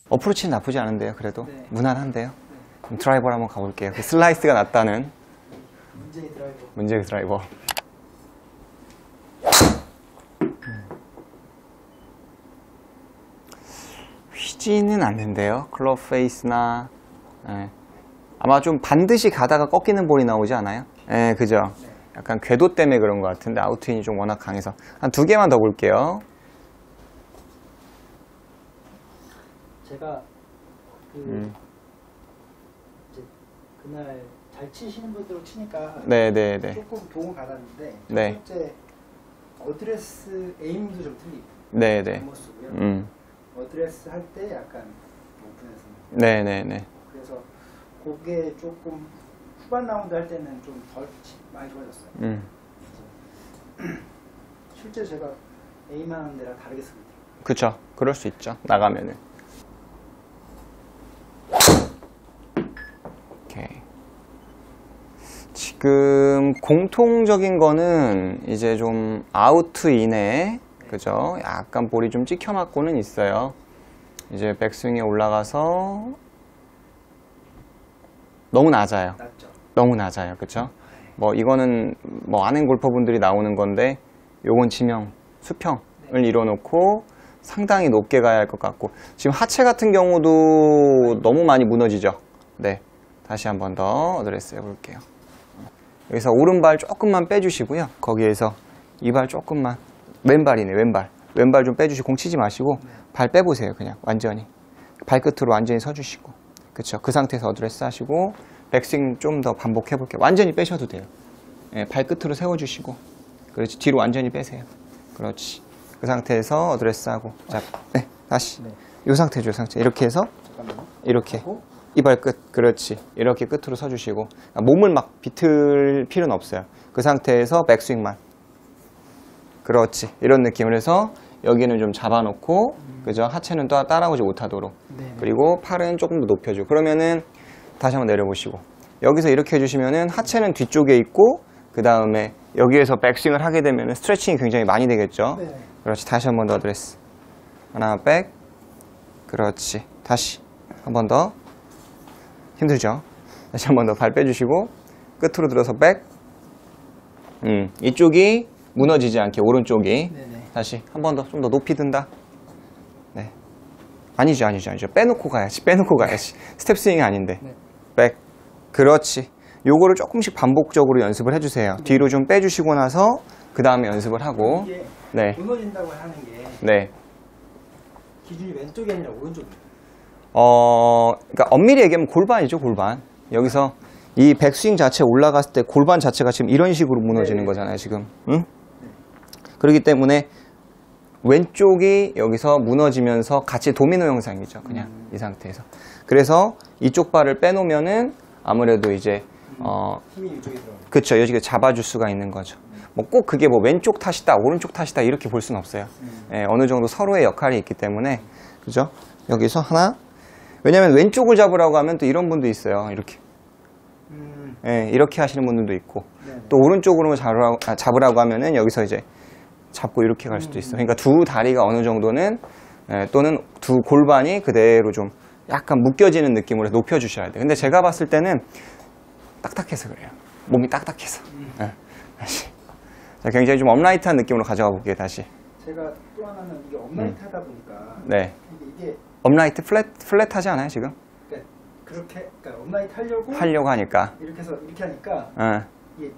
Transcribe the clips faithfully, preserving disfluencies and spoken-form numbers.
어프로치는 나쁘지 않은데요. 그래도 네. 무난한데요. 네. 드라이버를 한번 가볼게요. 그 슬라이스가 낫다는 문제의 드라이버. 문제의 드라이버. 휘지는 않는데요. 클럽 페이스나 예. 아마 좀 반드시 가다가 꺾이는 볼이 나오지 않아요? 예, 그죠? 네. 약간 궤도 때문에 그런 것 같은데 아웃트윈이 좀 워낙 강해서 한 두 개만 더 볼게요. 제가 그 음. 이제 그날 잘 치시는 분들로 치니까 네네네. 조금 도움을 받았는데 첫 네. 번째 어드레스 에임도 좀 틀리고 네네. 잘못 쓰고요. 음. 어드레스 할 때 약간 오픈해서 네네네. 그래서 그게 조금 후반 라운드 할 때는 좀 덜 많이 좋아졌어요. 음. 실제 제가 에임하는 데랑 다르게 쓰거든요. 그쵸. 그럴 수 있죠. 나가면은. 오케이. 지금 공통적인 거는 이제 좀 아우트인에 그죠? 약간 볼이 좀 찍혀 맞고는 있어요. 이제 백스윙에 올라가서 너무 낮아요. 낮죠. 너무 낮아요. 그쵸? 뭐 이거는 뭐 아는 골퍼분들이 나오는 건데 요건 지명, 수평을 네. 이뤄놓고 상당히 높게 가야 할 것 같고 지금 하체 같은 경우도 너무 많이 무너지죠. 네, 다시 한 번 더 어드레스 해볼게요. 여기서 오른발 조금만 빼주시고요. 거기에서 이 발 조금만 왼발이네. 왼발 왼발 좀 빼주시고 공 치지 마시고 네. 발 빼보세요. 그냥 완전히 발끝으로 완전히 서주시고 그쵸. 그 상태에서 어드레스 하시고 백스윙 좀 더 반복해 볼게요. 완전히 빼셔도 돼요. 예, 발끝으로 세워주시고 그렇지. 뒤로 완전히 빼세요. 그렇지. 그 상태에서 어드레스 하고 자, 네, 다시 네. 이 상태죠. 이 상태. 이렇게 해서 잠깐만요. 이렇게 하고 이 발끝 그렇지. 이렇게 끝으로 서주시고 몸을 막 비틀 필요는 없어요. 그 상태에서 백스윙만 그렇지. 이런 느낌을 해서 여기는 좀 잡아놓고 음. 그죠. 하체는 또 따라오지 못하도록 네네. 그리고 팔은 조금 더 높여주고 그러면은 다시 한번 내려보시고 여기서 이렇게 해주시면은 하체는 뒤쪽에 있고 그 다음에 여기에서 백스윙을 하게 되면은 스트레칭이 굉장히 많이 되겠죠. 네. 그렇지. 다시 한 번 더 어드레스 하나 백 그렇지. 다시 한 번 더 힘들죠. 다시 한 번 더 발 빼주시고 끝으로 들어서 백 음, 이쪽이 무너지지 않게 오른쪽이 네네. 다시 한 번 더 좀 더 높이 든다. 네. 아니죠, 아니죠, 아니죠. 빼놓고 가야지, 빼놓고 가야지. 스텝 스윙이 아닌데. 네. 백. 그렇지. 요거를 조금씩 반복적으로 연습을 해주세요. 네. 뒤로 좀 빼주시고 나서 그 다음에 연습을 하고. 이게 네. 무너진다고 하는 게 네. 기준이 왼쪽이 아니라 오른쪽이에요. 어, 그러니까 엄밀히 얘기하면 골반이죠, 골반. 여기서 이 백스윙 자체 올라갔을 때 골반 자체가 지금 이런 식으로 무너지는 네. 거잖아요, 지금. 응? 그렇기 때문에 왼쪽이 여기서 무너지면서 같이 도미노 현상이죠. 그냥 음. 이 상태에서. 그래서 이쪽 발을 빼놓으면은 아무래도 이제 음. 어 힘이 이쪽에 들어가요. 그쵸. 여기가 잡아줄 수가 있는 거죠. 뭐 꼭 그게 뭐 왼쪽 탓이다, 오른쪽 탓이다 이렇게 볼 수는 없어요. 음. 예, 어느 정도 서로의 역할이 있기 때문에 그죠? 여기서 하나. 왜냐면 왼쪽을 잡으라고 하면 또 이런 분도 있어요. 이렇게. 음. 예, 이렇게 하시는 분들도 있고 네네. 또 오른쪽으로 잡으라고, 아, 잡으라고 하면은 여기서 이제 잡고 이렇게 갈 수도 있어. 그러니까 두 다리가 어느 정도는 예, 또는 두 골반이 그대로 좀 약간 묶여지는 느낌으로 높여주셔야 돼요. 근데 제가 봤을 때는 딱딱해서 그래요. 몸이 딱딱해서. 음. 예, 다시. 자, 굉장히 좀 업라이트한 느낌으로 가져가 볼게요. 다시. 제가 또 하나는 이게 업라이트 하다 보니까 네. 이게, 이게 업라이트 플랫 플랫하지 않아요 지금? 그러니까 그렇게 그러니까 업라이트 하려고 하려고 하니까. 이렇게 해서 이렇게 하니까 예. 이게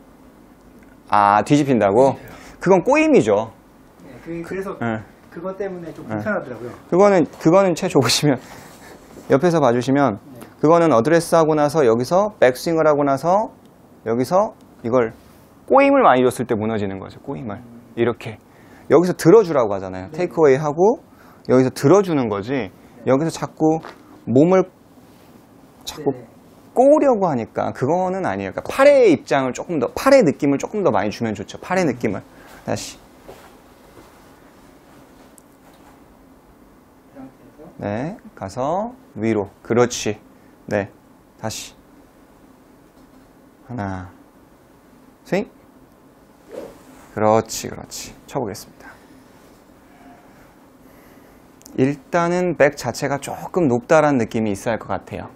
아 뒤집힌다고? 뒤집혀요. 그건 꼬임이죠. 네, 그, 그래서 예. 그것 때문에 좀 불편하더라고요. 그거는 그거는 채 좋으시면 옆에서 봐주시면 네. 그거는 어드레스 하고 나서 여기서 백스윙을 하고 나서 여기서 이걸 꼬임을 많이 줬을 때 무너지는 거죠. 꼬임을 이렇게 여기서 들어주라고 하잖아요. 네. 테이크어웨이 하고 여기서 들어주는 거지. 네. 여기서 자꾸 몸을 자꾸 네네. 꼬으려고 하니까 그거는 아니에요. 그러니까 팔의 입장을 조금 더 팔의 느낌을 조금 더 많이 주면 좋죠. 팔의 느낌을 다시. 그 상태에서 네, 가서 위로. 그렇지. 네, 다시. 하나, 스윙. 그렇지, 그렇지. 쳐보겠습니다. 일단은 백 자체가 조금 높다라는 느낌이 있어야 할 것 같아요.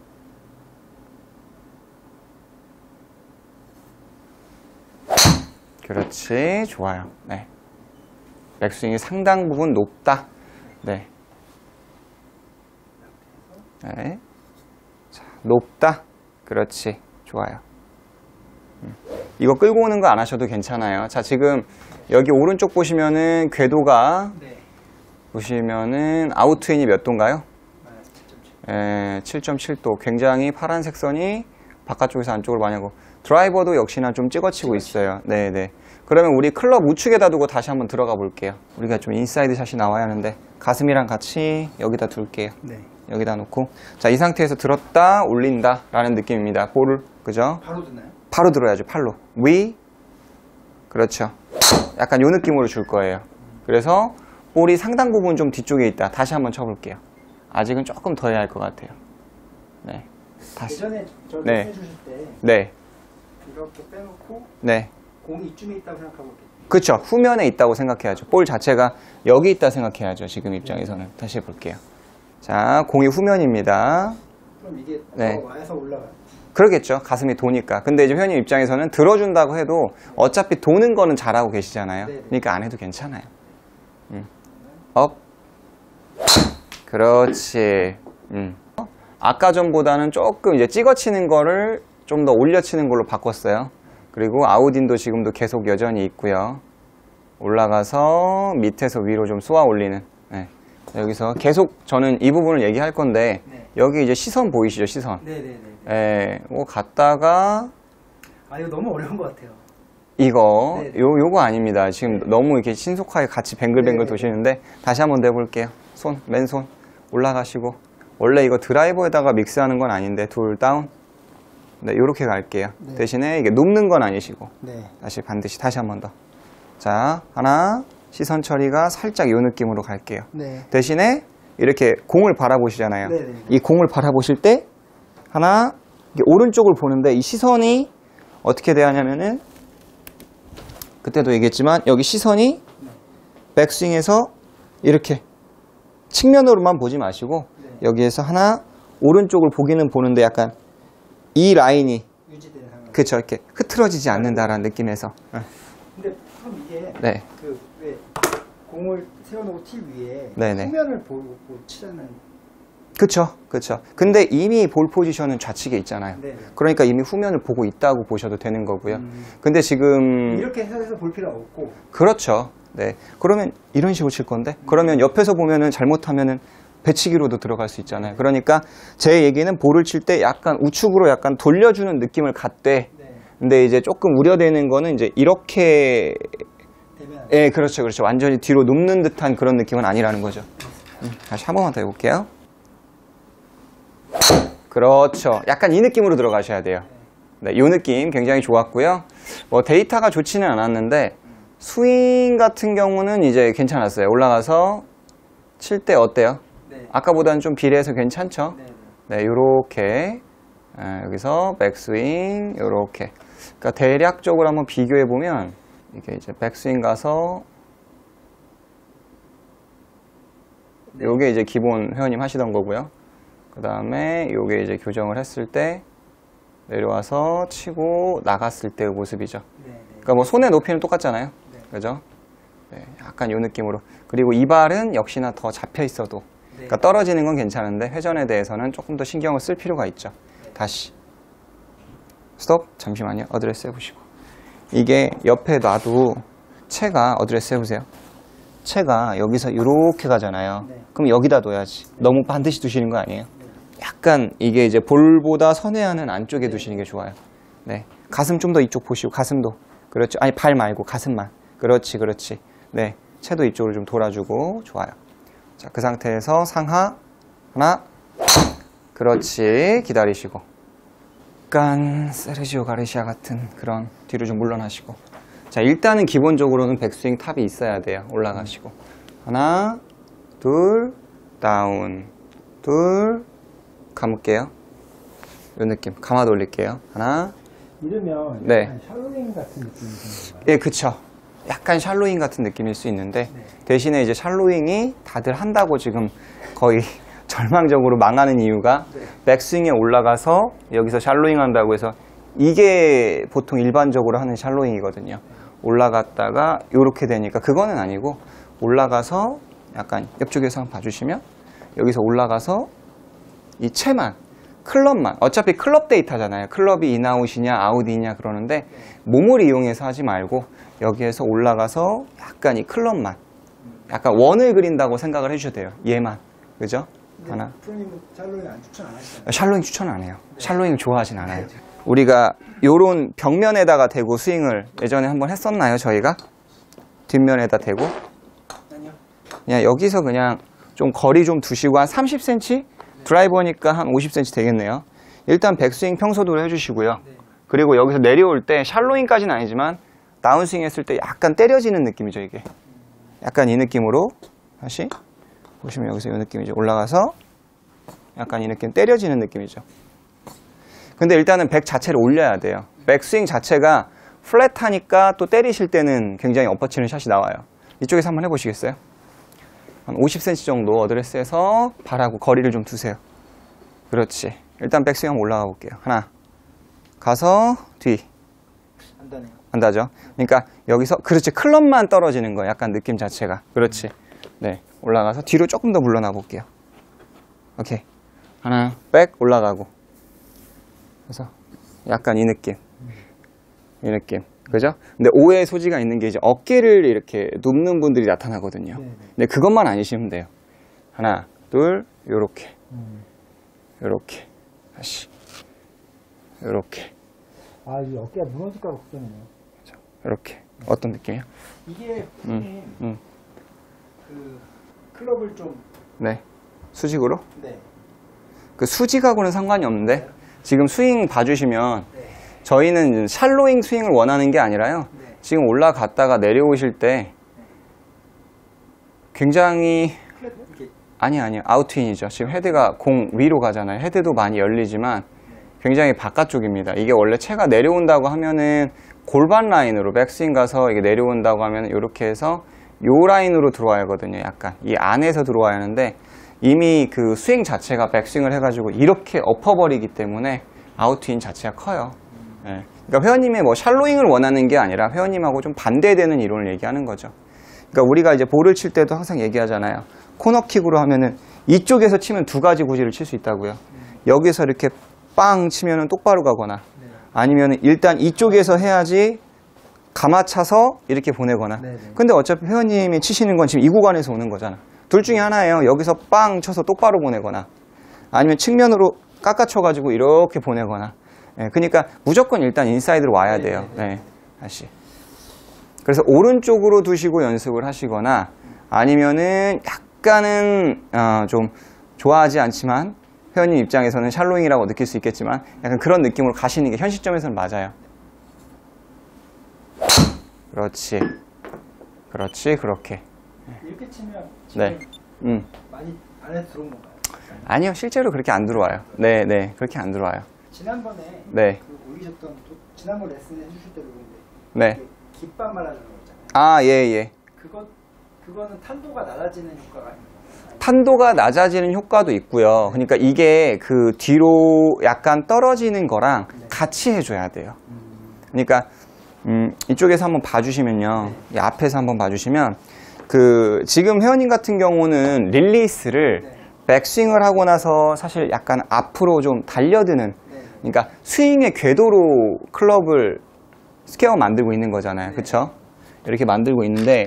그렇지, 좋아요. 네. 백스윙이 상당 부분 높다. 네. 네. 자, 높다. 그렇지, 좋아요. 음. 이거 끌고 오는 거 안 하셔도 괜찮아요. 자, 지금 여기 오른쪽 보시면은 궤도가 네. 보시면은 아웃트윈이 몇 도인가요? 아, 칠 점 칠 도. 굉장히 파란색 선이 바깥쪽에서 안쪽으로 많이 하고 드라이버도 역시나 좀 찍어치고 있어요. 네네. 그러면 우리 클럽 우측에다 두고 다시 한번 들어가 볼게요. 우리가 좀 인사이드 샷이 나와야 하는데 가슴이랑 같이 여기다 둘게요. 네. 여기다 놓고 자, 이 상태에서 들었다 올린다 라는 느낌입니다. 볼을, 그죠? 바로 드나요? 바로 들어야죠. 팔로 위. 그렇죠. 약간 요 느낌으로 줄 거예요. 그래서 볼이 상당 부분 좀 뒤쪽에 있다. 다시 한번 쳐볼게요. 아직은 조금 더 해야 할 것 같아요. 네. 다시. 예전에 저 네. 해주실 때 네. 이렇게 빼놓고 네. 공이 이쯤에 있다고 생각하고 그렇죠. 후면에 있다고 생각해야죠. 볼 자체가 여기 있다 생각해야죠. 지금 입장에서는. 다시 해볼게요. 자, 공이 후면입니다. 그럼 이게 네. 더 와서 올라가요. 그러겠죠. 가슴이 도니까. 근데 이제 회원님 입장에서는 들어준다고 해도 어차피 도는 거는 잘하고 계시잖아요. 네네. 그러니까 안 해도 괜찮아요. 음. 업. 그렇지. 음. 아까 전보다는 조금 이제 찍어치는 거를 좀 더 올려치는 걸로 바꿨어요. 그리고 아웃인도 지금도 계속 여전히 있고요. 올라가서 밑에서 위로 좀 쏘아 올리는. 네. 여기서 계속 저는 이 부분을 얘기할 건데 네. 여기 이제 시선 보이시죠? 시선. 네네네. 예, 뭐 갔다가 아 이거 너무 어려운 것 같아요. 이거 네네. 요 요거 아닙니다. 지금 너무 이렇게 신속하게 같이 뱅글뱅글 네네네. 도시는데 다시 한번 내볼게요. 손, 맨손 올라가시고 원래 이거 드라이버에다가 믹스하는 건 아닌데 둘 다운. 네, 요렇게 갈게요. 네. 대신에 이게 눕는 건 아니시고 네. 다시 반드시 다시 한 번 더. 자, 하나 시선 처리가 살짝 요 느낌으로 갈게요. 네. 대신에 이렇게 공을 바라보시잖아요. 네네네. 이 공을 바라보실 때 하나 이게 오른쪽을 보는데 이 시선이 어떻게 돼야 하냐면은 그때도 얘기했지만 여기 시선이 백스윙에서 이렇게 측면으로만 보지 마시고 네. 여기에서 하나 오른쪽을 보기는 보는데 약간 이 라인이 유지되는 상황. 그쵸 이렇게 흐트러지지 않는다라는 느낌에서 근데 그럼 이게 네. 그 왜 공을 세워놓고 티 위에 네네. 후면을 보고 치자는. 그쵸 그쵸 근데 이미 볼 포지션은 좌측에 있잖아요. 네네. 그러니까 이미 후면을 보고 있다고 보셔도 되는 거고요. 음. 근데 지금 이렇게 해서 볼 필요 없고. 그렇죠. 네. 그러면 이런 식으로 칠 건데 그러면 옆에서 보면은 잘못하면은 배치기로도 들어갈 수 있잖아요. 그러니까 제 얘기는 볼을 칠 때 약간 우측으로 약간 돌려주는 느낌을 갖되 네. 근데 이제 조금 우려되는 거는 이제 이렇게 되면. 예, 그렇죠. 그렇죠. 완전히 뒤로 눕는 듯한 그런 느낌은 아니라는 거죠. 음, 다시 한 번만 더 해볼게요. 그렇죠. 약간 이 느낌으로 들어가셔야 돼요. 네, 이 느낌 굉장히 좋았고요. 뭐 데이터가 좋지는 않았는데 스윙 같은 경우는 이제 괜찮았어요. 올라가서 칠 때 어때요? 네. 아까보다는 좀 비례해서 괜찮죠? 네. 네, 요렇게 아, 여기서 백스윙 요렇게. 그러니까 대략적으로 한번 비교해 보면 이게 이제 백스윙 가서 네. 요게 이제 기본 회원님 하시던 거고요. 그 다음에 요게 이제 교정을 했을 때 내려와서 치고 나갔을 때의 모습이죠. 네. 네. 그러니까 뭐 손의 높이는 똑같잖아요. 네. 그죠? 네, 약간 요 느낌으로. 그리고 이 발은 역시나 더 잡혀 있어도. 네. 그러니까 떨어지는 건 괜찮은데 회전에 대해서는 조금 더 신경을 쓸 필요가 있죠. 다시. 스톱. 잠시만요. 어드레스 해보시고. 이게 옆에 놔도 채가 어드레스 해보세요. 채가 여기서 이렇게 가잖아요. 네. 그럼 여기다 둬야지. 너무 반드시 두시는 거 아니에요? 약간 이게 이제 볼보다 선회하는 안쪽에 두시는 게 좋아요. 네. 가슴 좀 더 이쪽 보시고 가슴도. 그렇죠. 아니 발 말고 가슴만. 그렇지 그렇지. 네. 채도 이쪽으로 좀 돌아주고 좋아요. 자, 그 상태에서 상하 하나 그렇지. 기다리시고 약간 세르지오 가르시아 같은 그런 뒤로 좀 물러나시고 자, 일단은 기본적으로는 백스윙 탑이 있어야 돼요. 올라가시고 하나 둘 다운 둘 감을게요. 이 느낌 감아 돌릴게요. 하나 이러면 네. 약간 샬로잉 같은 느낌이 드는 거예요. 예, 그쵸. 약간 샬로잉 같은 느낌일 수 있는데 네. 대신에 이제 샬로잉이 다들 한다고 지금 거의 절망적으로 망하는 이유가 네. 백스윙에 올라가서 여기서 샬로잉 한다고 해서 이게 보통 일반적으로 하는 샬로잉이거든요. 올라갔다가 이렇게 되니까 그거는 아니고 올라가서 약간 옆쪽에서 한번 봐주시면 여기서 올라가서 이 채만 클럽만 어차피 클럽 데이터잖아요. 클럽이 인아웃이냐 아웃이냐 그러는데 몸을 이용해서 하지 말고 여기에서 올라가서 약간 이 클럽만 약간 원을 그린다고 생각을 해주셔도 돼요. 얘만 그죠? 하나. 프로님은 샬로잉 안 추천 안 하시잖아요. 샬로잉 추천 안 해요. 샬로잉 좋아하진 않아요. 우리가 요런 벽면에다가 대고 스윙을 예전에 한번 했었나요, 저희가? 뒷면에다 대고? 아니요. 그냥 여기서 그냥 좀 거리 좀 두시고 한 삼십 센티미터? 드라이버니까 한 오십 센티미터 되겠네요. 일단 백스윙 평소대로 해주시고요. 네. 그리고 여기서 내려올 때 샬로잉까지는 아니지만 다운스윙 했을 때 약간 때려지는 느낌이죠, 이게. 약간 이 느낌으로 다시 보시면 여기서 이 느낌이죠. 올라가서 약간 이 느낌 때려지는 느낌이죠. 근데 일단은 백 자체를 올려야 돼요. 백스윙 자체가 플랫하니까 또 때리실 때는 굉장히 엎어치는 샷이 나와요. 이쪽에서 한번 해보시겠어요? 한 오십 센티미터 정도 어드레스해서 발하고 거리를 좀 두세요. 그렇지. 일단 백스윙 한번 올라가 볼게요. 하나 가서 뒤 안 다네요. 한다죠. 그러니까 여기서 그렇지. 클럽만 떨어지는 거예요. 약간 느낌 자체가. 그렇지. 네. 올라가서 뒤로 조금 더 물러나 볼게요. 오케이. 하나 백 올라가고 그래서 약간 이 느낌 이 느낌 그죠? 근데 오해의 소지가 있는 게 이제 어깨를 이렇게 눕는 분들이 나타나거든요. 네네. 근데 그것만 아니시면 돼요. 하나 둘 요렇게 음. 요렇게 다시 요렇게 아, 이 어깨가 무너질까 걱정이네요. 요렇게 어떤 느낌이요? 이게 프로님 음. 그 클럽을 좀 네. 수직으로? 네. 그 수직하고는 상관이 없는데 지금 스윙 봐주시면 네. 저희는 샬로잉 스윙을 원하는 게 아니라요. 네. 지금 올라갔다가 내려오실 때 굉장히 클럽 이렇게 아니 아니요 아웃트윈이죠. 지금 헤드가 공 위로 가잖아요. 헤드도 많이 열리지만 굉장히 바깥쪽입니다. 이게 원래 채가 내려온다고 하면은 골반 라인으로 백스윙 가서 이게 내려온다고 하면 이렇게 해서 요 라인으로 들어와야 하거든요. 약간 이 안에서 들어와야 하는데 이미 그 스윙 자체가 백스윙을 해가지고 이렇게 엎어버리기 때문에 아웃트윈 자체가 커요. 예. 그러니까 회원님의 뭐 샬로잉을 원하는 게 아니라 회원님하고 좀 반대되는 이론을 얘기하는 거죠. 그러니까 우리가 이제 볼을 칠 때도 항상 얘기하잖아요. 코너킥으로 하면은 이쪽에서 치면 두 가지 구질을 칠 수 있다고요. 여기서 이렇게 빵 치면은 똑바로 가거나 아니면 일단 이쪽에서 해야지 감아차서 이렇게 보내거나. 네네. 근데 어차피 회원님이 치시는 건 지금 이 구간에서 오는 거잖아. 둘 중에 하나예요. 여기서 빵 쳐서 똑바로 보내거나 아니면 측면으로 깎아쳐가지고 이렇게 보내거나. 예, 그러니까 무조건 일단 인사이드로 와야 돼요. 네, 다시. 그래서 오른쪽으로 두시고 연습을 하시거나 아니면은 약간은 어, 좀 좋아하지 않지만 회원님 입장에서는 샬로잉이라고 느낄 수 있겠지만 약간 그런 느낌으로 가시는 게 현 시점에서는 맞아요. 그렇지. 그렇지. 그렇게. 이렇게 치면 네. 지금 음. 많이 안에 들어온 건가요? 아니요. 실제로 그렇게 안 들어와요. 네, 네. 그렇게 안 들어와요. 지난번에 네. 그 올리셨던 도- 지난번 레슨 해주실 때도 그런데 네. 그 깃밥 말아주는 거 있잖아요. 아, 예, 예. 그거 그거는 탄도가 낮아지는 효과가 있는 거예요. 탄도가 낮아지는 효과도 있고요. 그러니까 이게 그 뒤로 약간 떨어지는 거랑 같이 해줘야 돼요. 그러니까 음, 이쪽에서 한번 봐주시면요. 이 앞에서 한번 봐주시면 그 지금 회원님 같은 경우는 릴리스를 네. 백스윙을 하고 나서 사실 약간 앞으로 좀 달려드는 네. 그러니까 스윙의 궤도로 클럽을 스퀘어 만들고 있는 거잖아요. 그쵸? 이렇게 만들고 있는데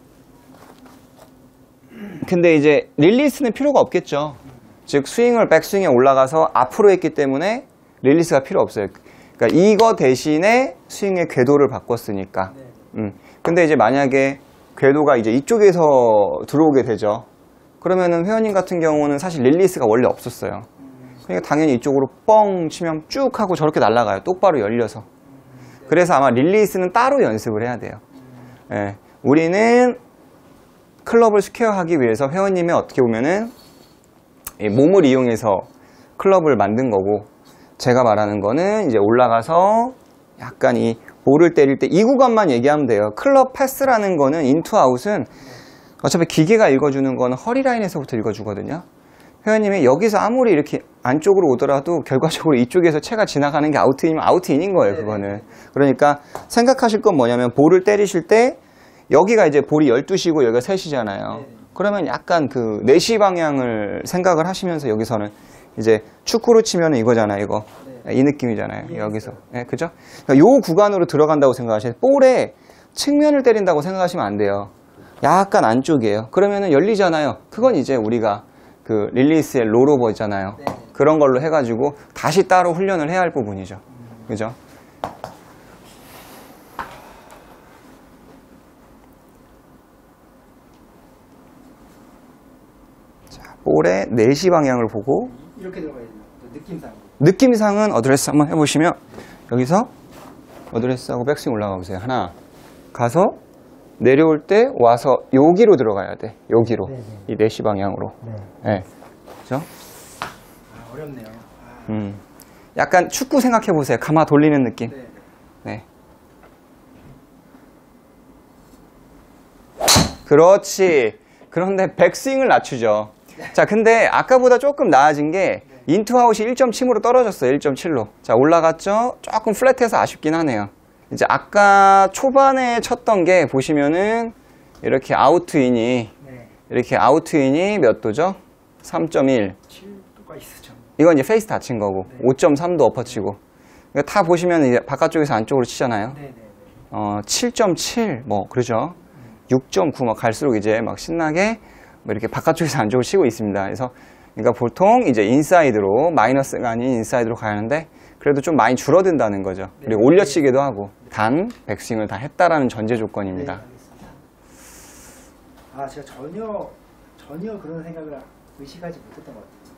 근데 이제 릴리스는 필요가 없겠죠. 즉 스윙을 백스윙에 올라가서 앞으로 했기 때문에 릴리스가 필요 없어요. 그러니까 이거 대신에 스윙의 궤도를 바꿨으니까. 네. 음. 근데 이제 만약에 궤도가 이제 이쪽에서 들어오게 되죠. 그러면은 회원님 같은 경우는 사실 릴리스가 원래 없었어요. 그러니까 당연히 이쪽으로 뻥 치면 쭉 하고 저렇게 날아가요. 똑바로 열려서. 그래서 아마 릴리스는 따로 연습을 해야 돼요. 예. 우리는 클럽을 스퀘어하기 위해서 회원님이 어떻게 보면은 이 몸을 이용해서 클럽을 만든 거고 제가 말하는 거는 이제 올라가서 약간 이 볼을 때릴 때 이 구간만 얘기하면 돼요. 클럽 패스라는 거는 인투 아웃은 어차피 기계가 읽어주는 거는 허리 라인에서부터 읽어주거든요. 회원님이 여기서 아무리 이렇게 안쪽으로 오더라도 결과적으로 이쪽에서 채가 지나가는 게 아웃이면 아웃인인 거예요, 그거는. 그러니까 생각하실 건 뭐냐면 볼을 때리실 때 여기가 이제 볼이 열두 시고 여기가 세 시잖아요. 그러면 약간 그 네 시 방향을 생각을 하시면서 여기서는 이제 축구로 치면 이거잖아요, 이거. 이 느낌이잖아요, 여기서. 네, 그죠? 그러니까 요 구간으로 들어간다고 생각하시면 볼에 측면을 때린다고 생각하시면 안 돼요. 약간 안쪽이에요. 그러면은 열리잖아요. 그건 이제 우리가 그 릴리스의 롤오버 있잖아요. 네. 그런 걸로 해가지고 다시 따로 훈련을 해야 할 부분이죠. 그죠? 자, 볼의 네 시 방향을 보고 이렇게 들어가야 돼요. 느낌상. 느낌상은 어드레스 한번 해보시면 여기서 어드레스하고 백스윙 올라가 보세요. 하나 가서 내려올 때 와서 여기로 들어가야 돼. 여기로. 네네. 이 네 시 방향으로. 네. 네. 그죠? 아, 어렵네요. 아, 음. 약간 축구 생각해 보세요. 가마 돌리는 느낌. 네. 네. 그렇지. 그런데 백스윙을 낮추죠. 자, 근데 아까보다 조금 나아진 게 인투 아웃이 일 점 칠으로 떨어졌어요. 일 점 칠로. 자, 올라갔죠? 조금 플랫해서 아쉽긴 하네요. 이제 아까 초반에 쳤던 게 보시면은 이렇게 아웃인이 네. 이렇게 아웃인이 몇 도죠? 삼 점 일. 칠 도가 있으죠. 이건 이제 페이스 다친 거고 네. 오 점 삼도 엎어치고. 그러니까 다 보시면 이제 바깥쪽에서 안쪽으로 치잖아요. 네, 네, 네. 어, 칠 점 칠, 뭐, 그러죠. 육 점 구 막 갈수록 이제 막 신나게 뭐 이렇게 바깥쪽에서 안쪽으로 치고 있습니다. 그래서, 그러니까 보통 이제 인사이드로, 마이너스가 아닌 인사이드로 가야 하는데, 그래도 좀 많이 줄어든다는 거죠. 그리고 네. 올려치기도 하고, 단, 백스윙을 다 했다라는 전제 조건입니다. 네, 알겠습니다. 아, 제가 전혀 전혀 그런 생각을 의식하지 못했던 것 같아요.